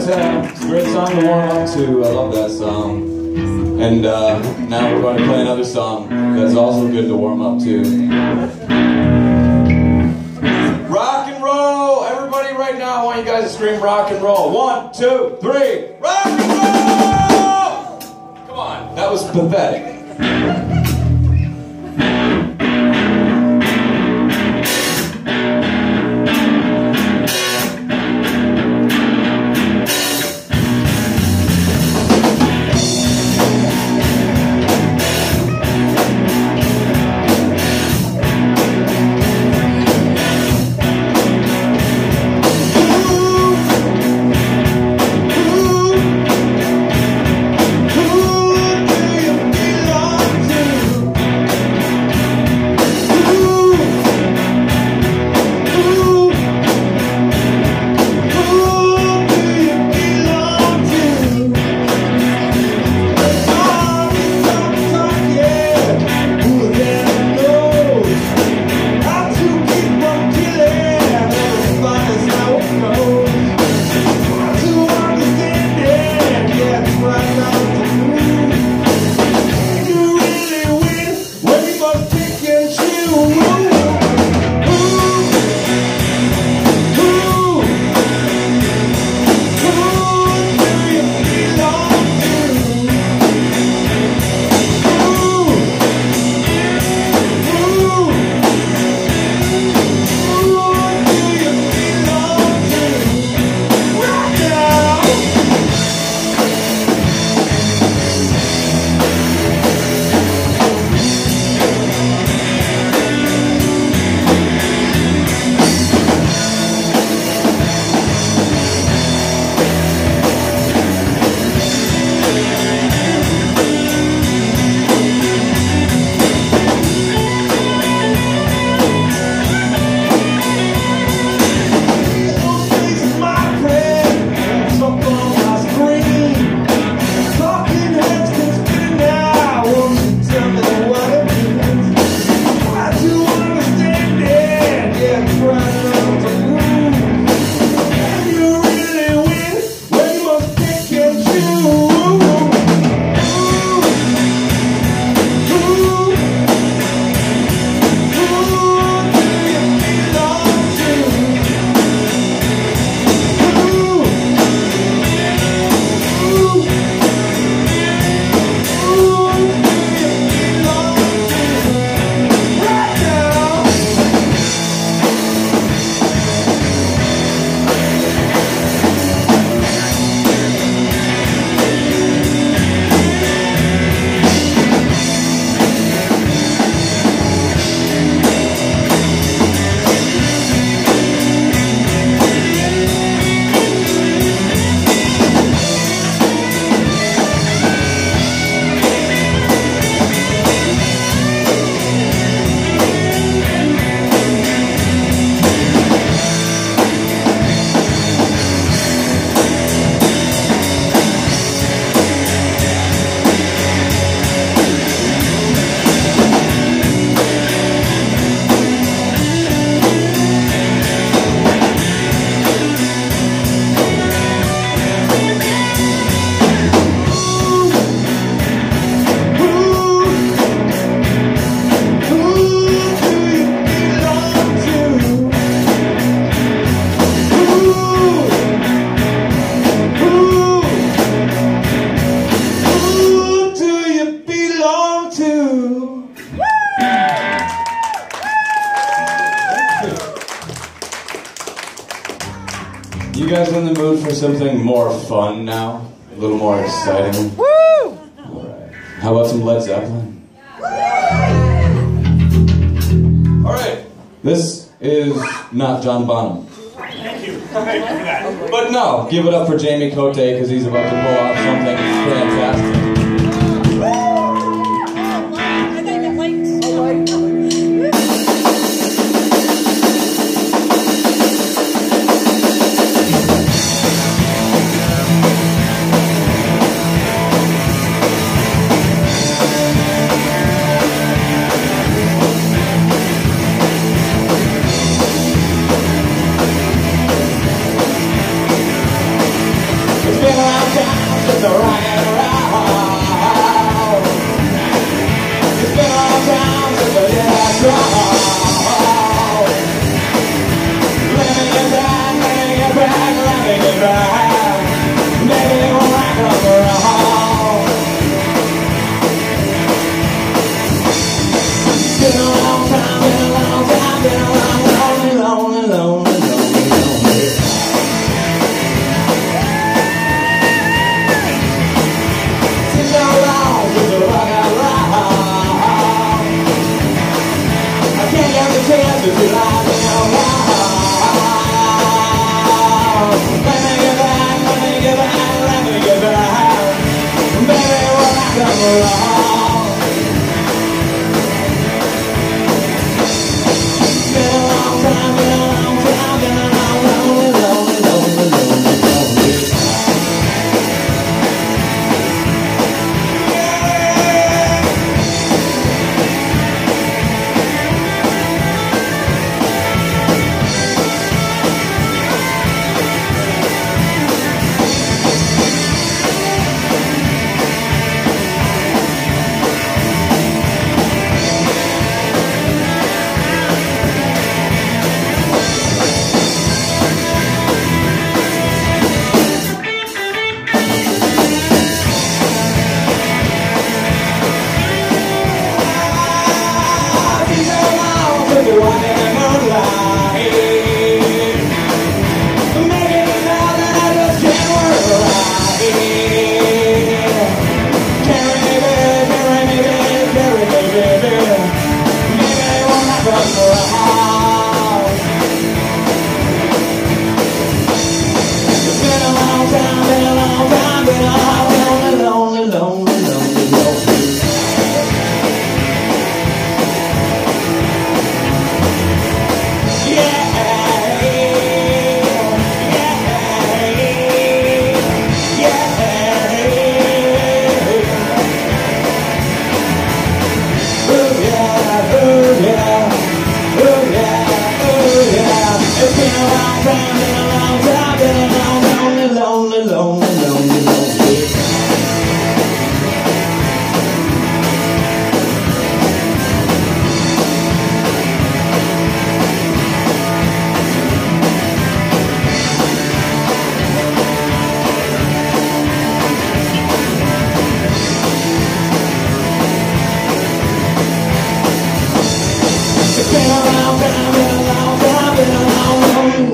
it's a great song to warm up to. I love that song. And now we're going to play another song that's also good to warm up to. Rock and roll! Everybody right now, I want you guys to scream rock and roll. 1, 2, 3, rock and roll! Come on, that was pathetic. You guys in the mood for something more fun now? A little more exciting? Woo! Alright. How about some Led Zeppelin? Alright. This is not John Bonham. Thank you. Thank you for that. But no, give it up for Jamie Cote because he's about to pull off something fantastic.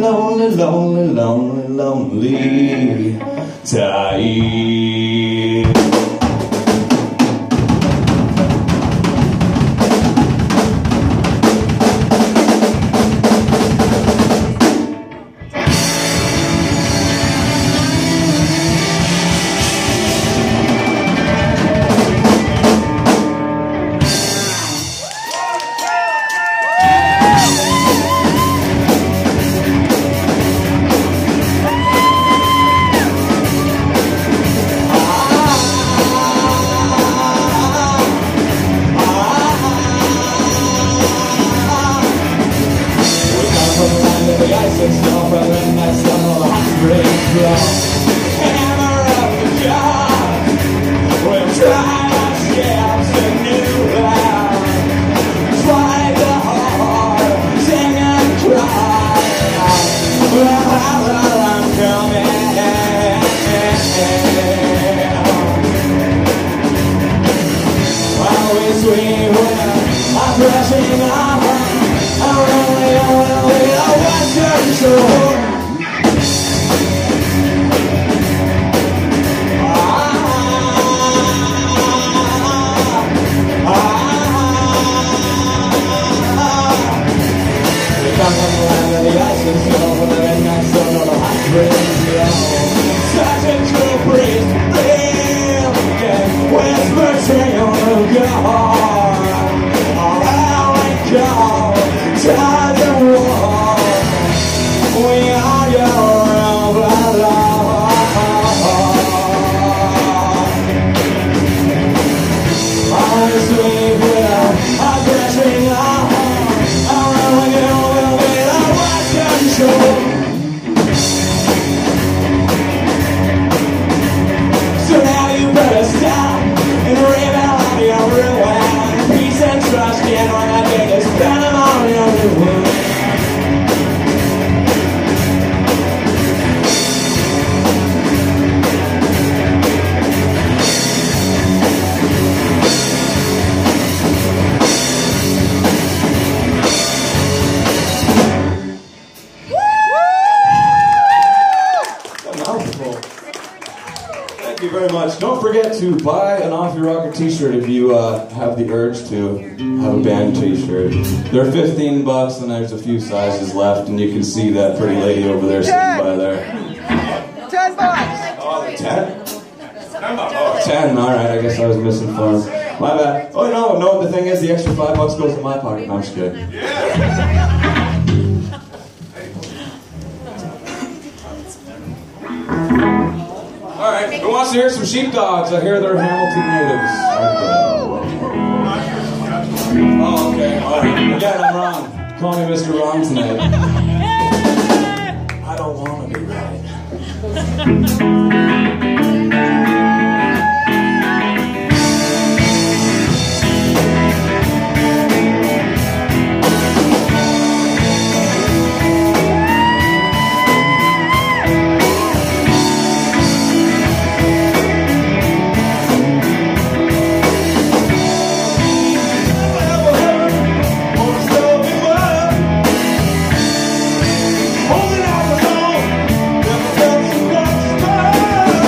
lonely, lonely, lonely, lonely time. Thank you very much. Don't forget to buy an Off Your Rocker t-shirt if you have the urge to have a band t-shirt. They're $15 and there's a few sizes left, and you can see that pretty lady over there sitting by there. $10. Oh, 10? 10, alright, I guess I was misinformed. My bad. Oh no, the thing is the extra $5 goes in my pocket. No, I'm just kidding. Alright, who wants to hear some sheepdogs? I hear they're Hamilton natives. Oh, okay, alright. Again, I'm wrong. Call me Mr. Wrong tonight. I don't want to be right. Holding out the phone, never felt so much time.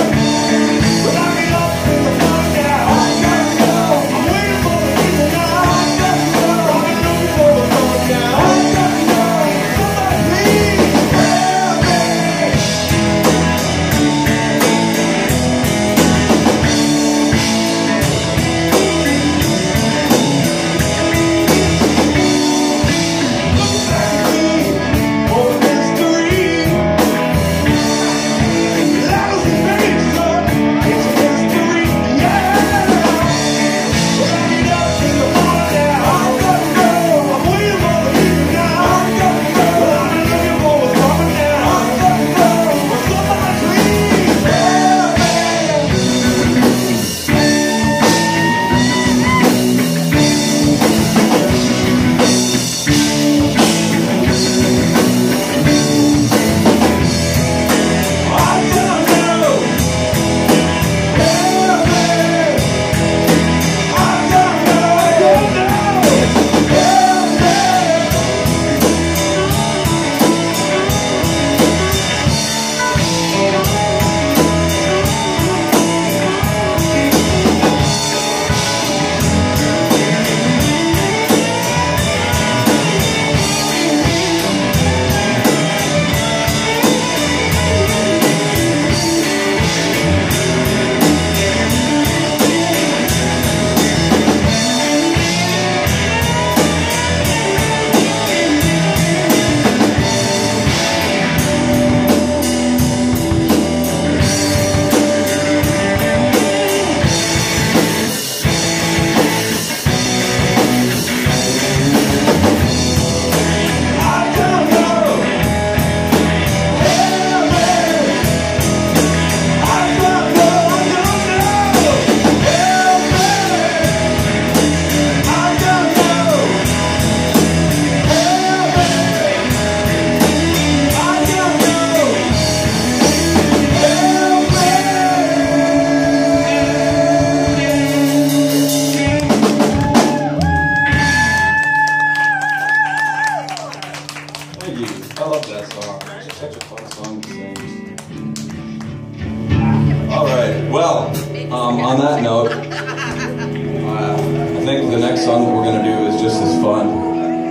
think the next song that we're going to do is just as fun.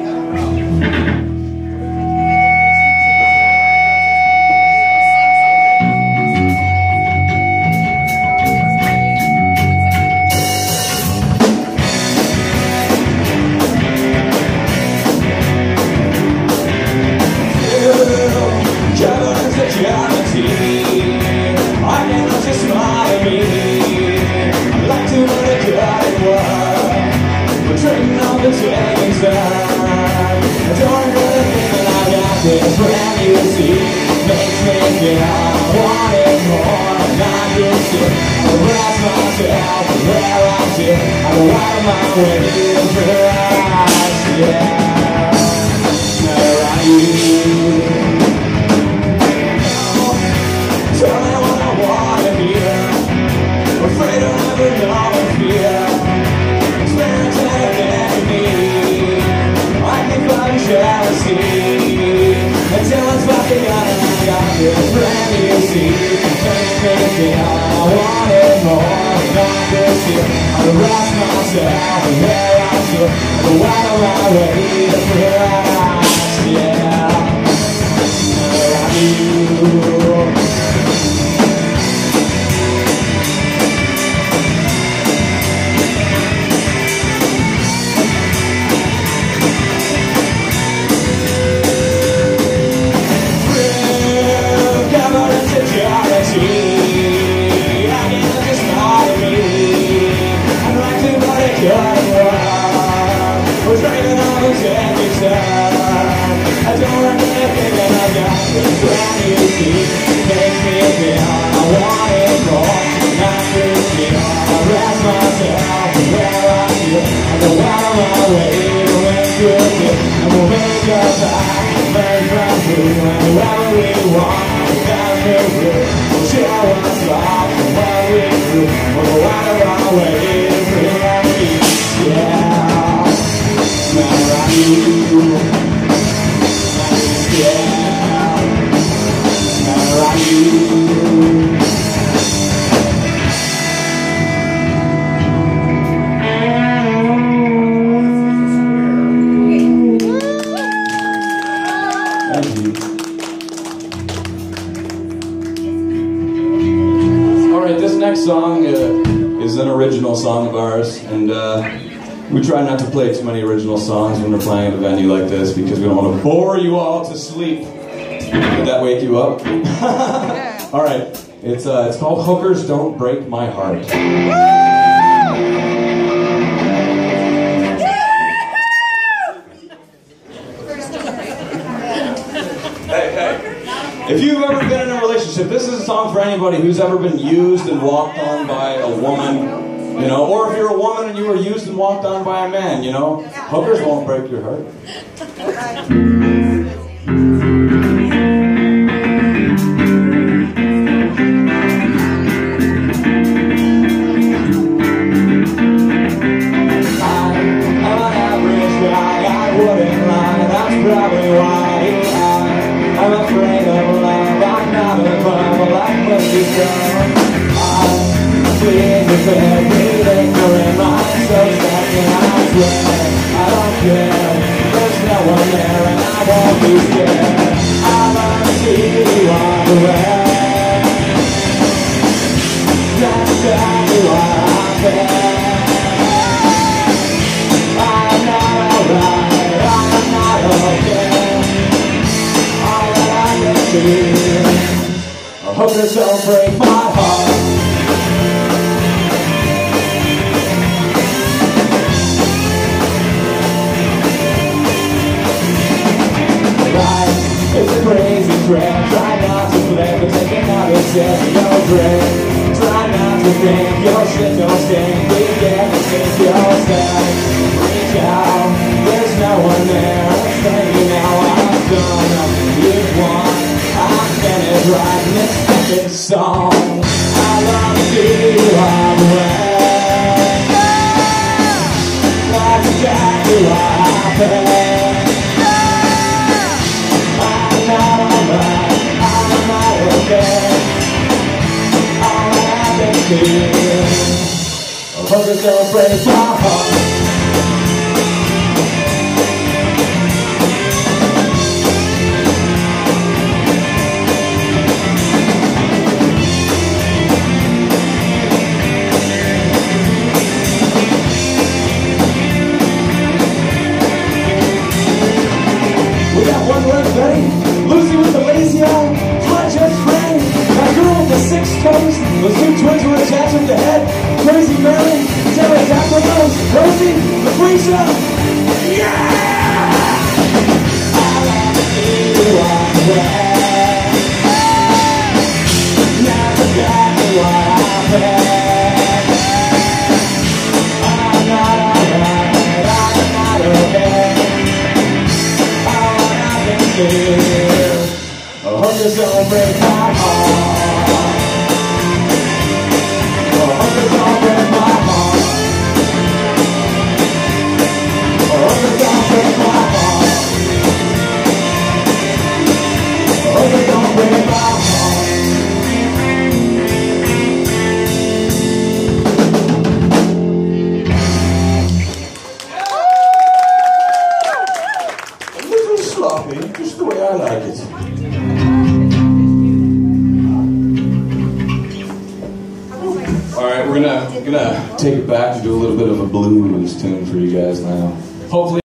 Song is an original song of ours, and we try not to play too many original songs when we're playing at a venue like this because we don't want to bore you all to sleep. Did that wake you up? All right, it's called Hookers Don't Break My Heart. If you've ever been in a relationship, this is a song for anybody who's ever been used and walked on by a woman, you know, or if you're a woman and you were used and walked on by a man, you know, hookers won't break your heart. I'm an average guy, I wouldn't lie, that's probably why I'm afraid of love, I'm not a bubble, I must be strong. I'm fleeing with everything in my so second, I swear I don't care, there's no one there and I won't be scared. I'm gonna see you on the way. That's exactly what I feel. I'm not alright, I'm not okay. Hookers don't break my heart. Life is a crazy trip. Try not to flip, but take another sip. Your drink. Try not to think your shit don't stink. We get to take your step. Reach out, there's no one there. Let's take you now. I'm done. You've won. I finished writing this fucking song. I love to see you all the way. That's exactly what I feel. I'm not alright, I'm not okay. hookers don't break my heart. We got one left, Betty. Lucy with the lazy eye, flat just frame. That girl with the 6 toes, those 2 twins were attached at the head. Crazy Mary, Sarah Zappos, Rosie, the freezer. Yeah! All I do I wear. Never got what I had. I'm not alright, I'm not okay. Hookers don't break my heart. Hookers don't break my heart. Hookers don't break my heart. Hookers don't break my heart. A little sloppy, just the way I like it. Alright, we're gonna take it back and do a little bit of a blues tune for you guys now. Hopefully